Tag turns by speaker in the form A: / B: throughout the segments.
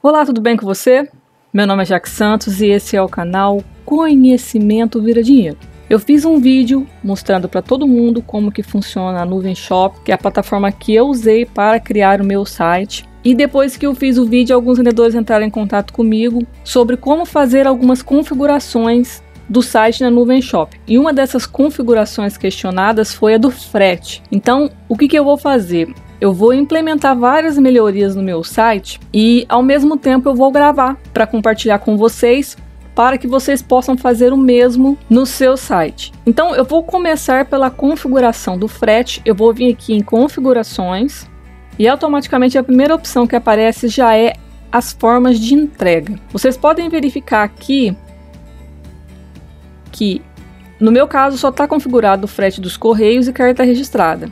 A: Olá, tudo bem com você? Meu nome é Jaque Santos e esse é o canal Conhecimento Vira Dinheiro. Eu fiz um vídeo mostrando para todo mundo como que funciona a Nuvem Shop, que é a plataforma que eu usei para criar o meu site. E depois que eu fiz o vídeo, alguns vendedores entraram em contato comigo sobre como fazer algumas configurações do site na Nuvem Shop. E uma dessas configurações questionadas foi a do frete. Então, o que eu vou fazer? Eu vou implementar várias melhorias no meu site e, ao mesmo tempo, eu vou gravar para compartilhar com vocês, para que vocês possam fazer o mesmo no seu site. Então, eu vou começar pela configuração do frete. Eu vou vir aqui em configurações e automaticamente a primeira opção que aparece já é as formas de entrega. Vocês podem verificar aqui que, no meu caso, só está configurado o frete dos correios e carta registrada.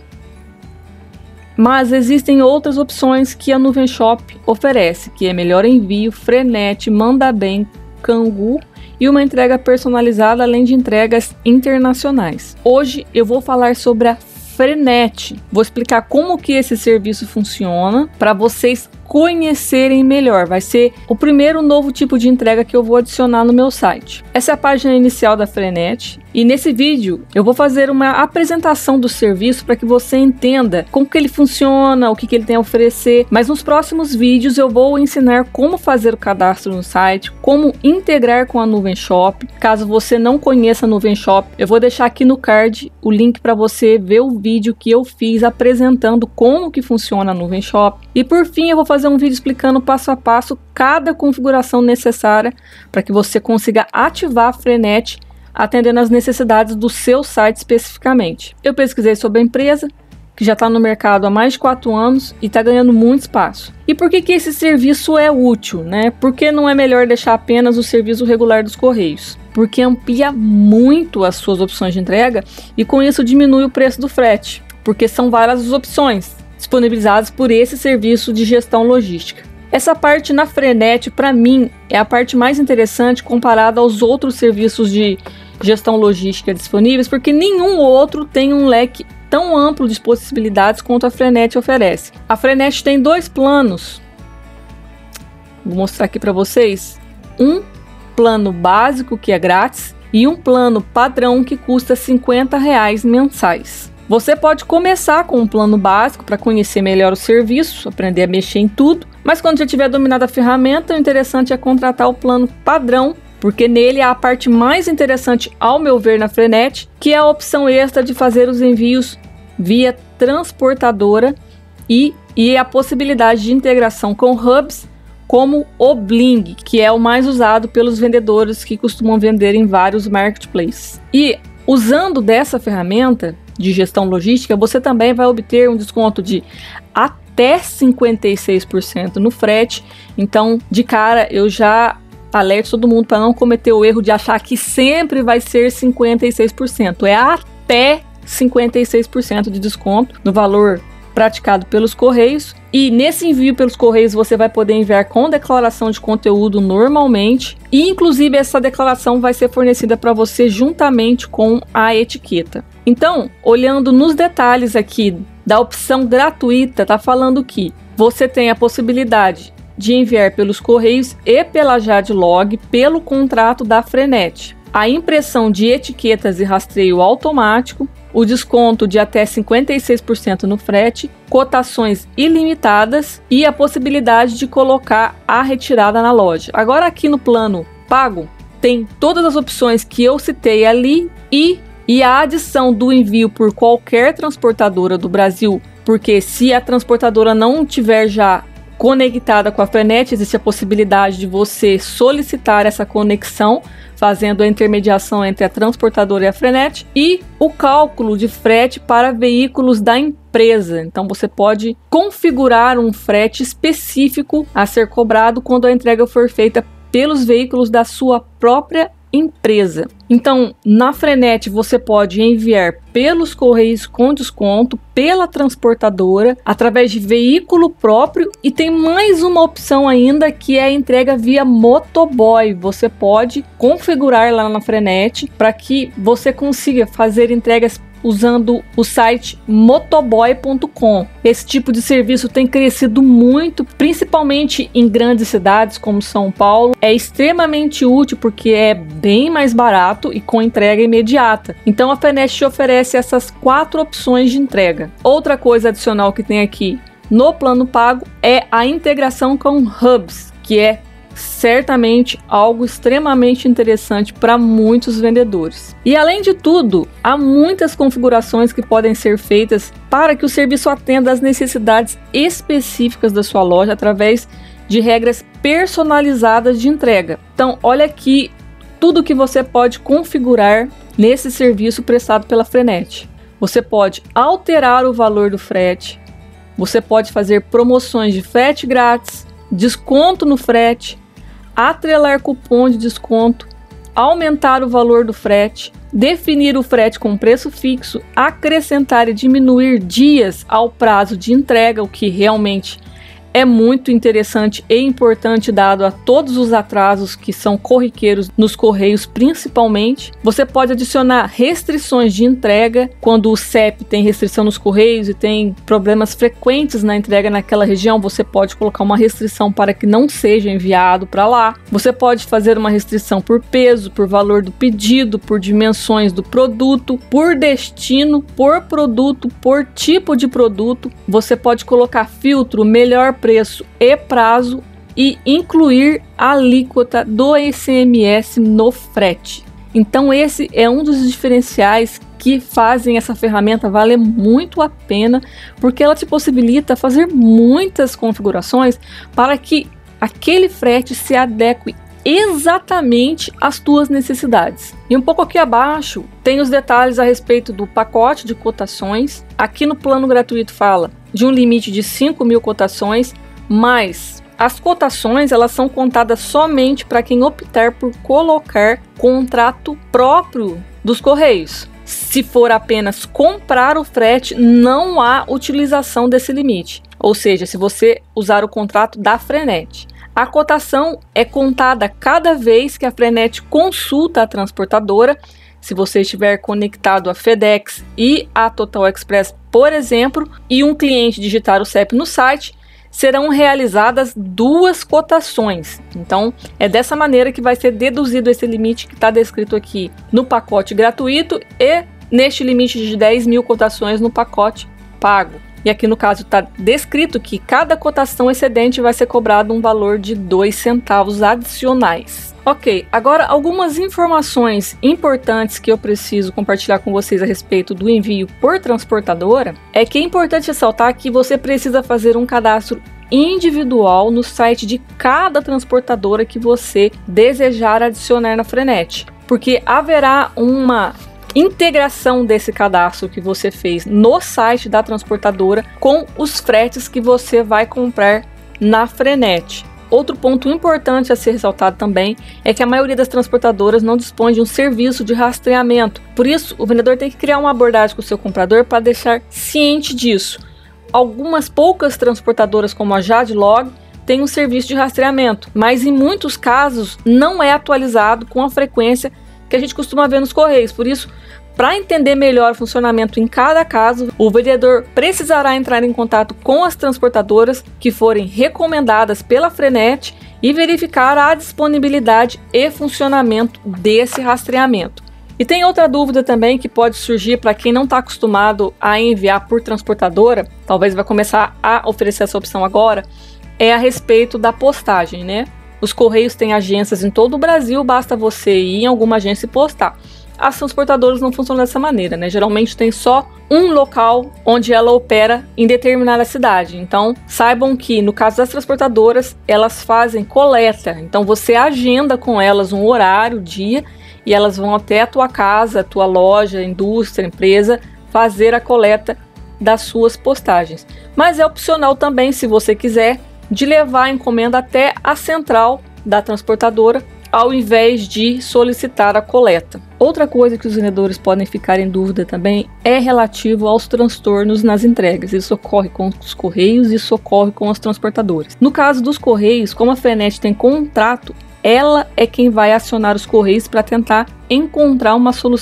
A: Mas existem outras opções que a Nuvem Shop oferece, que é melhor envio, frete, manda bem, Kangu e uma entrega personalizada, além de entregas internacionais. Hoje eu vou falar sobre a Frenet. Vou explicar como que esse serviço funciona para vocês conhecerem melhor. Vai ser o primeiro novo tipo de entrega que eu vou adicionar no meu site. Essa é a página inicial da Frenet e nesse vídeo eu vou fazer uma apresentação do serviço para que você entenda como que ele funciona, o que ele tem a oferecer, mas nos próximos vídeos eu vou ensinar como fazer o cadastro no site, como integrar com a Nuvem Shop. Caso você não conheça a Nuvem Shop, eu vou deixar aqui no card o link para você ver o vídeo que eu fiz apresentando como que funciona a Nuvem Shop. E por fim eu vou fazer um vídeo explicando passo a passo cada configuração necessária para que você consiga ativar a Frenet atendendo às necessidades do seu site especificamente. Eu pesquisei sobre a empresa, que já está no mercado há mais de 4 anos e está ganhando muito espaço. E por que esse serviço é útil, né? Por que não é melhor deixar apenas o serviço regular dos Correios? Porque amplia muito as suas opções de entrega e com isso diminui o preço do frete, porque são várias as opções disponibilizadas por esse serviço de gestão logística. Essa parte na Frenet, para mim, é a parte mais interessante comparada aos outros serviços de gestão logística disponíveis, porque nenhum outro tem um leque tão amplo de possibilidades quanto a Frenet oferece. A Frenet tem 2 planos. Vou mostrar aqui para vocês. Um plano básico, que é grátis, e um plano padrão, que custa R$50 mensais. Você pode começar com um plano básico para conhecer melhor o serviço, aprender a mexer em tudo, mas quando já tiver dominado a ferramenta, o interessante é contratar o plano padrão, porque nele há a parte mais interessante, ao meu ver, na Frenet, que é a opção extra de fazer os envios via transportadora e a possibilidade de integração com hubs como o Bling, que é o mais usado pelos vendedores que costumam vender em vários marketplaces. E usando dessa ferramenta de gestão logística, você também vai obter um desconto de até 56% no frete. Então, de cara, eu já alerto todo mundo para não cometer o erro de achar que sempre vai ser 56%. É até 56% de desconto no valor praticado pelos Correios. E nesse envio pelos Correios você vai poder enviar com declaração de conteúdo normalmente. E inclusive essa declaração vai ser fornecida para você juntamente com a etiqueta. Então, olhando nos detalhes aqui da opção gratuita, tá falando que você tem a possibilidade de enviar pelos Correios e pela Jadlog pelo contrato da Frenet, a impressão de etiquetas e rastreio automático, o desconto de até 56% no frete, cotações ilimitadas e a possibilidade de colocar a retirada na loja. Agora aqui no plano pago tem todas as opções que eu citei ali e a adição do envio por qualquer transportadora do Brasil, porque se a transportadora não tiver já conectada com a Frenet, existe a possibilidade de você solicitar essa conexão, fazendo a intermediação entre a transportadora e a Frenet, e o cálculo de frete para veículos da empresa. Então você pode configurar um frete específico a ser cobrado quando a entrega for feita pelos veículos da sua própria empresa. Então, na Frenet você pode enviar pelos Correios com desconto, pela transportadora, através de veículo próprio, e tem mais uma opção ainda, que é a entrega via motoboy. Você pode configurar lá na Frenet para que você consiga fazer entregas usando o site motoboy.com. Esse tipo de serviço tem crescido muito, principalmente em grandes cidades como São Paulo. É extremamente útil porque é bem mais barato e com entrega imediata. Então a Frenet te oferece essas 4 opções de entrega. Outra coisa adicional que tem aqui no plano pago é a integração com hubs, que é certamente algo extremamente interessante para muitos vendedores. E além de tudo, há muitas configurações que podem ser feitas para que o serviço atenda às necessidades específicas da sua loja através de regras personalizadas de entrega. Então, olha aqui tudo que você pode configurar nesse serviço prestado pela Frenet. Você pode alterar o valor do frete, você pode fazer promoções de frete grátis, desconto no frete, atrelar cupom de desconto, aumentar o valor do frete, definir o frete com preço fixo, acrescentar e diminuir dias ao prazo de entrega, o que realmente é muito interessante e importante dado a todos os atrasos que são corriqueiros nos correios principalmente. Você pode adicionar restrições de entrega quando o CEP tem restrição nos correios e tem problemas frequentes na entrega naquela região. Você pode colocar uma restrição para que não seja enviado para lá. Você pode fazer uma restrição por peso, por valor do pedido, por dimensões do produto, por destino, por produto, por tipo de produto. Você pode colocar filtro, melhor preço e prazo e incluir a alíquota do ICMS no frete. Então esse é um dos diferenciais que fazem essa ferramenta valer muito a pena, porque ela te possibilita fazer muitas configurações para que aquele frete se adeque exatamente às tuas necessidades. E um pouco aqui abaixo tem os detalhes a respeito do pacote de cotações. Aqui no plano gratuito fala de um limite de 5.000 cotações, mas as cotações elas são contadas somente para quem optar por colocar contrato próprio dos Correios. Se for apenas comprar o frete, não há utilização desse limite. Ou seja, se você usar o contrato da Frenet. A cotação é contada cada vez que a Frenet consulta a transportadora. Se você estiver conectado a FedEx e a Total Express, por exemplo, e um cliente digitar o CEP no site, serão realizadas 2 cotações. Então, é dessa maneira que vai ser deduzido esse limite que está descrito aqui no pacote gratuito e neste limite de 10.000 cotações no pacote pago. E aqui no caso está descrito que cada cotação excedente vai ser cobrado um valor de 2 centavos adicionais. Ok, agora algumas informações importantes que eu preciso compartilhar com vocês a respeito do envio por transportadora é que é importante ressaltar que você precisa fazer um cadastro individual no site de cada transportadora que você desejar adicionar na Frenet, porque haverá uma integração desse cadastro que você fez no site da transportadora com os fretes que você vai comprar na Frenet. Outro ponto importante a ser ressaltado também é que a maioria das transportadoras não dispõe de um serviço de rastreamento. Por isso, o vendedor tem que criar uma abordagem com o seu comprador para deixar ciente disso. Algumas poucas transportadoras, como a Jadlog, têm um serviço de rastreamento, mas em muitos casos não é atualizado com a frequência que a gente costuma ver nos correios. Por isso, para entender melhor o funcionamento em cada caso, o vendedor precisará entrar em contato com as transportadoras que forem recomendadas pela Frenet e verificar a disponibilidade e funcionamento desse rastreamento. E tem outra dúvida também que pode surgir para quem não está acostumado a enviar por transportadora, talvez vai começar a oferecer essa opção agora, é a respeito da postagem, né? Os Correios têm agências em todo o Brasil, basta você ir em alguma agência e postar. As transportadoras não funcionam dessa maneira, né? Geralmente tem só um local onde ela opera em determinada cidade. Então, saibam que no caso das transportadoras, elas fazem coleta. Então, você agenda com elas um horário, dia, e elas vão até a tua casa, a tua loja, indústria, empresa, fazer a coleta das suas postagens. Mas é opcional também, se você quiser, de levar a encomenda até a central da transportadora, ao invés de solicitar a coleta. Outra coisa que os vendedores podem ficar em dúvida também é relativo aos transtornos nas entregas. Isso ocorre com os Correios e isso ocorre com as transportadoras. No caso dos Correios, como a Frenet tem contrato, ela é quem vai acionar os Correios para tentar encontrar uma solução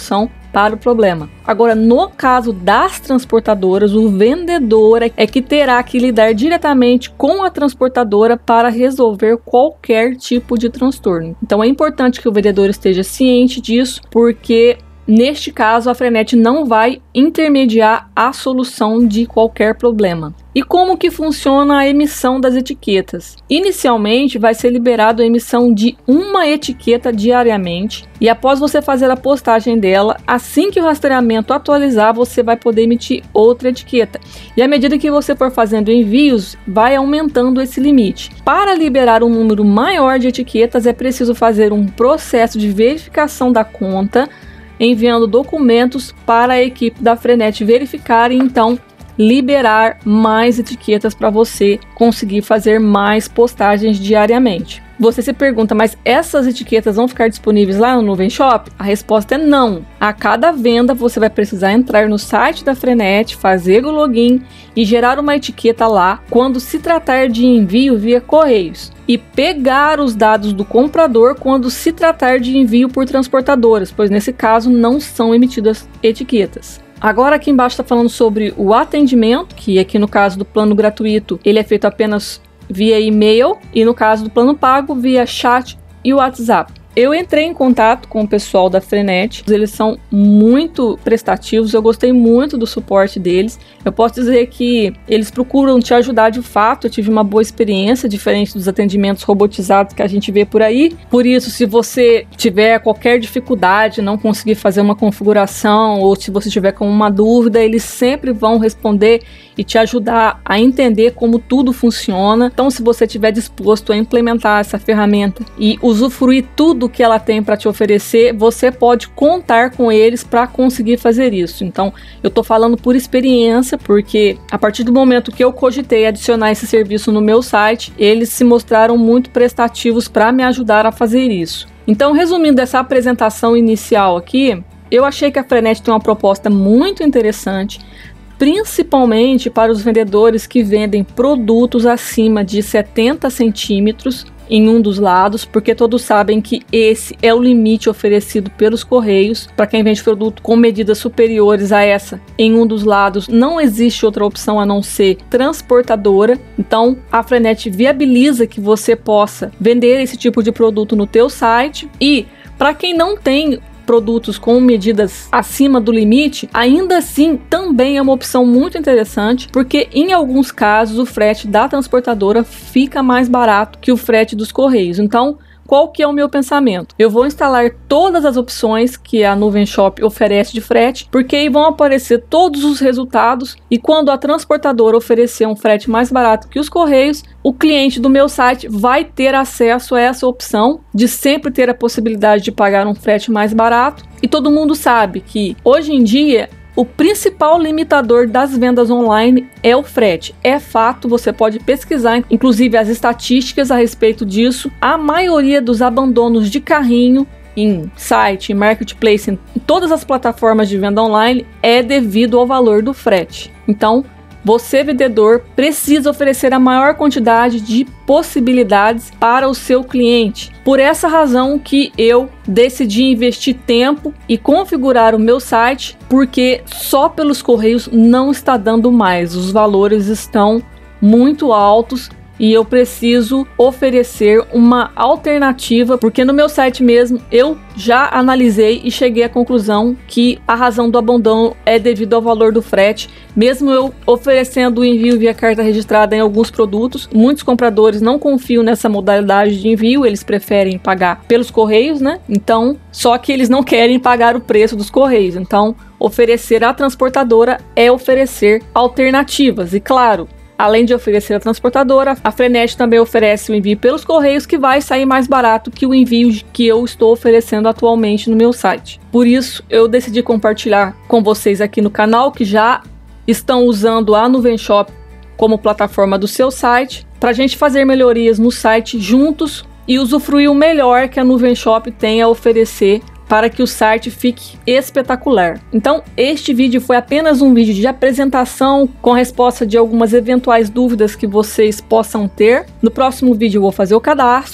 A: para o problema. Agora, no caso das transportadoras, o vendedor é que terá que lidar diretamente com a transportadora para resolver qualquer tipo de transtorno. Então é importante que o vendedor esteja ciente disso, porque neste caso, a Frenet não vai intermediar a solução de qualquer problema. E como que funciona a emissão das etiquetas? Inicialmente, vai ser liberado a emissão de uma etiqueta diariamente, e após você fazer a postagem dela, assim que o rastreamento atualizar, você vai poder emitir outra etiqueta. E à medida que você for fazendo envios, vai aumentando esse limite. Para liberar um número maior de etiquetas, é preciso fazer um processo de verificação da conta, enviando documentos para a equipe da Frenet verificar e então liberar mais etiquetas para você conseguir fazer mais postagens diariamente. Você se pergunta, mas essas etiquetas vão ficar disponíveis lá no Nuvem Shop? A resposta é não. A cada venda você vai precisar entrar no site da Frenet, fazer o login e gerar uma etiqueta lá quando se tratar de envio via correios, e pegar os dados do comprador quando se tratar de envio por transportadoras, pois nesse caso não são emitidas etiquetas. Agora aqui embaixo está falando sobre o atendimento, que aqui no caso do plano gratuito ele é feito apenas via e-mail, e no caso do plano pago via chat e WhatsApp. Eu entrei em contato com o pessoal da Frenet, eles são muito prestativos, eu gostei muito do suporte deles. Eu posso dizer que eles procuram te ajudar de fato, eu tive uma boa experiência, diferente dos atendimentos robotizados que a gente vê por aí. Por isso, se você tiver qualquer dificuldade, não conseguir fazer uma configuração, ou se você tiver com uma dúvida, eles sempre vão responder e te ajudar a entender como tudo funciona. Então, se você estiver disposto a implementar essa ferramenta e usufruir tudo que ela tem para te oferecer, você pode contar com eles para conseguir fazer isso. Então, eu estou falando por experiência, porque a partir do momento que eu cogitei adicionar esse serviço no meu site, eles se mostraram muito prestativos para me ajudar a fazer isso. Então, resumindo essa apresentação inicial aqui, eu achei que a Frenet tem uma proposta muito interessante, principalmente para os vendedores que vendem produtos acima de 70 centímetros em um dos lados, porque todos sabem que esse é o limite oferecido pelos correios. Para quem vende produto com medidas superiores a essa, em um dos lados não existe outra opção a não ser transportadora. Então a Frenet viabiliza que você possa vender esse tipo de produto no teu site. E para quem não tem produtos com medidas acima do limite, ainda assim também é uma opção muito interessante, porque em alguns casos o frete da transportadora fica mais barato que o frete dos correios. Então, qual que é o meu pensamento? Eu vou instalar todas as opções que a Nuvem Shop oferece de frete, porque aí vão aparecer todos os resultados, e quando a transportadora oferecer um frete mais barato que os correios, o cliente do meu site vai ter acesso a essa opção de sempre ter a possibilidade de pagar um frete mais barato. E todo mundo sabe que hoje em dia o principal limitador das vendas online é o frete. É fato, você pode pesquisar, inclusive as estatísticas a respeito disso. A maioria dos abandonos de carrinho em site, em marketplace, em todas as plataformas de venda online é devido ao valor do frete. Então, você, vendedor, precisa oferecer a maior quantidade de possibilidades para o seu cliente. Por essa razão que eu decidi investir tempo e configurar o meu site, porque só pelos correios não está dando mais. Os valores estão muito altos e eu preciso oferecer uma alternativa, porque no meu site mesmo eu já analisei e cheguei à conclusão que a razão do abandono é devido ao valor do frete. Mesmo eu oferecendo o envio via carta registrada em alguns produtos, muitos compradores não confiam nessa modalidade de envio, eles preferem pagar pelos correios, né? Então, só que eles não querem pagar o preço dos correios. Então, oferecer à transportadora é oferecer alternativas. E claro, além de oferecer a transportadora, a Frenet também oferece o envio pelos correios, que vai sair mais barato que o envio que eu estou oferecendo atualmente no meu site. Por isso, eu decidi compartilhar com vocês aqui no canal que já estão usando a Nuvem Shop como plataforma do seu site, para a gente fazer melhorias no site juntos e usufruir o melhor que a Nuvem Shop tem a oferecer para que o site fique espetacular. Então, este vídeo foi apenas um vídeo de apresentação com resposta de algumas eventuais dúvidas que vocês possam ter. No próximo vídeo eu vou fazer o cadastro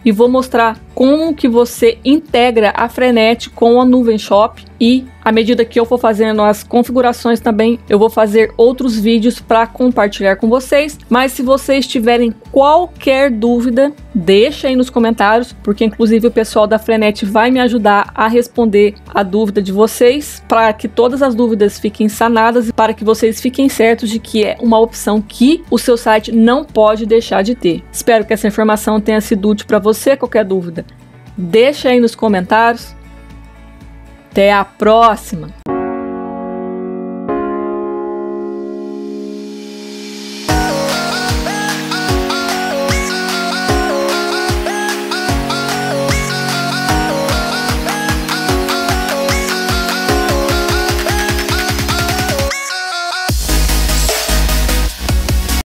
A: e vou mostrar como que você integra a Frenet com a Nuvem Shop, e à medida que eu for fazendo as configurações também, eu vou fazer outros vídeos para compartilhar com vocês. Mas se vocês tiverem qualquer dúvida, deixa aí nos comentários, porque inclusive o pessoal da Frenet vai me ajudar a responder a dúvida de vocês, para que todas as dúvidas fiquem sanadas e para que vocês fiquem certos de que é uma opção que o seu site não pode deixar de ter. Espero que essa informação tenha sido útil para você. Qualquer dúvida, deixa aí nos comentários. Até a próxima!